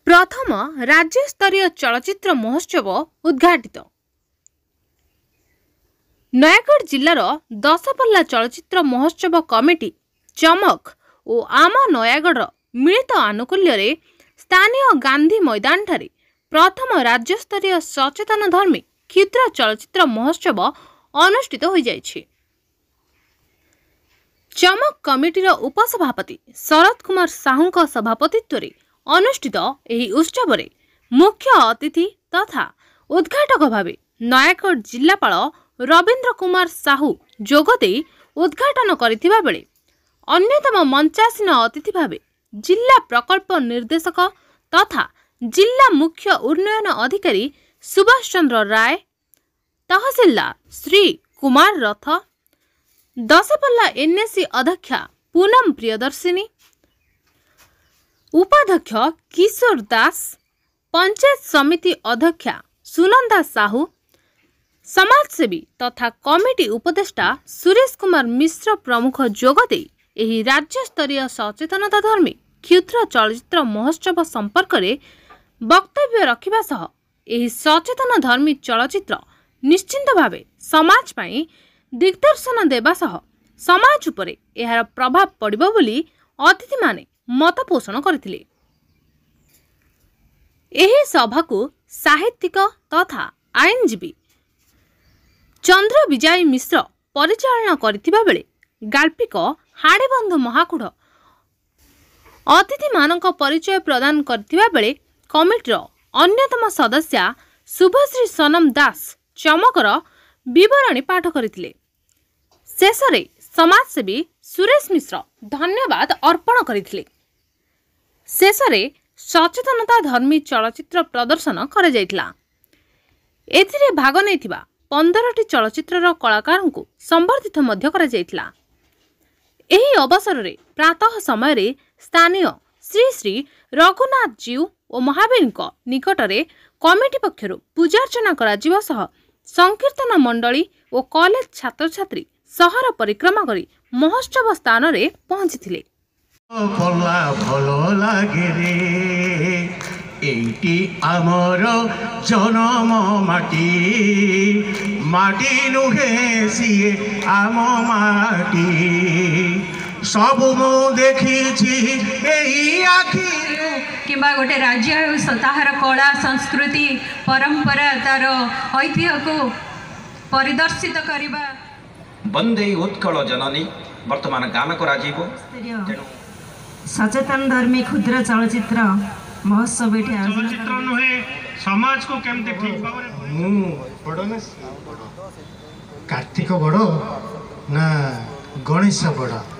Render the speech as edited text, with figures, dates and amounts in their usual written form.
प्रथम राज्य स्तरीय चलचित्र महोत्सव उद्घाटित। नयागढ़ जिलार दशपल्ला चलचित्र महोत्सव कमिटी चमक और आम नयागढ़ मिलित आनुकूल्य रे स्थानीय गांधी मैदान ठारे प्रथम राज्य स्तरीय सचेतन धर्मी क्षुद्र चलचित्र महोत्सव अनुष्ठित हो जाइछि। चमक कमिटीर उपसभापति शरद कुमार साहू सभापतित्व रे अनुष्ठित एही उत्सव रे मुख्य अतिथि तथा उद्घाटक भावे नयागढ़ जिलापाल रवींद्र कुमार साहू जोगदे उद्घाटन करथिबा बेले अन्यतम मंचासीन अतिथि भावे जिला प्रकल्प निर्देशक तथा जिला मुख्य उन्नयन अधिकारी सुभाष चंद्र राय, तहसीलदार श्री कुमार रथ, दशपल्ला एनएससी अध्यक्षा पूनम प्रियदर्शिनी, उपाध्यक्ष किशोर दास, पंचायत समिति अध्यक्षा सुनंदा साहू, समाजसेवी तथा कमिटी उपदेष्टा सुरेश कुमार मिश्र प्रमुख जोगदे एही राज्य स्तरीय सचेतनता धर्मी क्षुद्र चलचित्र महोत्सव संपर्क में वक्तव्य रखिबा सह एही सचेतन धर्मी चलचित्र निश्चिंत भावे समाज पाई दिग्दर्शन देबा सह समाज उपरे एहार प्रभाव पड़िबो बोली अतिथि माने मत पोषण करथिले। एही सभा को साहित्यिक तथा आईनजीवी चंद्र विजय मिश्र परिचालना करथिबा बेले गाल्पिक हाड़ेबंधु महाकुड़ अतिथि मानक परिचय प्रदान करथिबा बेले कमिटीर अन्यतम सदस्या शुभश्री सनम दास चमकर विवरणी पाठ करथिले। शेषरे समाजसेवी सुरेश मिश्र धन्यवाद अर्पण करथिले। शेषरे सचेतनता धर्मी चलचित्र प्रदर्शन करा जायतिला। एथिरे भाग नैथिबा 15टी चलचित्रर कलाकार को संबर्धित मध्य करा जायतिला। एही अवसर रे प्रातः समय रे स्थानीय श्री श्री रघुनाथ जीव और महावीर निकटरे कमिटी पक्षरु पूजार्चना करा जिवा सह संकीर्तन मंडली और कॉलेज छात्र छात्री सहर परिक्रमा करी महोत्सव स्थान रे पहुंचीथिले। एटी आमर जनम माटी माटी नुहे सीए आम माटी सब मु देखी किंबा गोटे राज्य ताहार कला संस्कृति परंपरा तार ऐतिह्य को परिदर्शित करिबा बंदे उत्कल जननी वर्तमान गान करा जीवो सचेतन धर्मी क्षुद्र चलचित्र महोत्सव चलचित्र नुहे समाज को केमते ठीक भाव मु बड़ ना कार्तिक बड़ ना गणेश बड़